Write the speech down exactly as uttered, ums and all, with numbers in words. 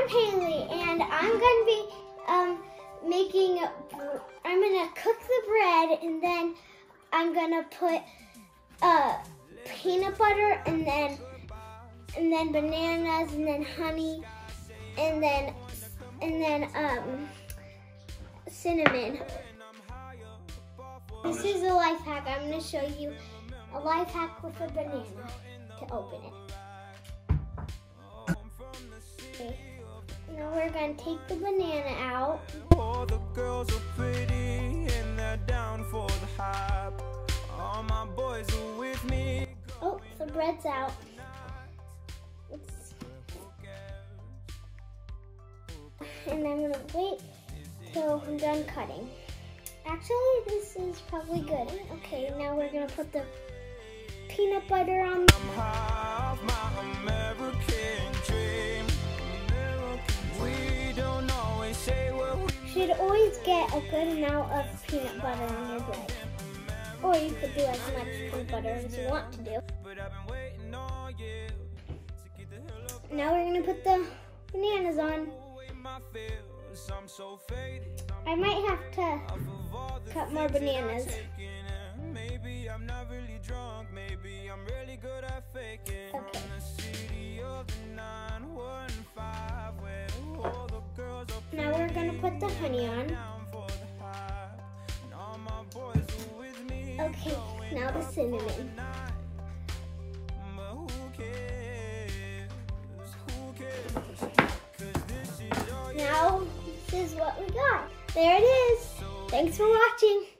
Hailey, and I'm gonna be um, making. I'm gonna cook the bread, and then I'm gonna put uh, peanut butter, and then and then bananas, and then honey, and then and then um, cinnamon. This is a life hack. I'm gonna show you a life hack with a banana to open it. Okay. Now we're gonna take the banana out. All the girls are pretty and they're down for the hype. All my boys are with me. Oh, the bread's out. It's... And I'm gonna wait till I'm done cutting. Actually, this is probably good. Okay, now we're gonna put the peanut butter on. I'm high off my American dream. We don't always say what we You should always get a good amount of peanut butter on your bread. Or you could do as much peanut butter as you want to do. Now we're gonna put the bananas on. I might have to cut more bananas. Maybe I'm not really drunk, maybe I'm really good at faking. Okay. Now we're gonna put the honey on. Okay, now the cinnamon. Now this is what we got. There it is. Thanks for watching.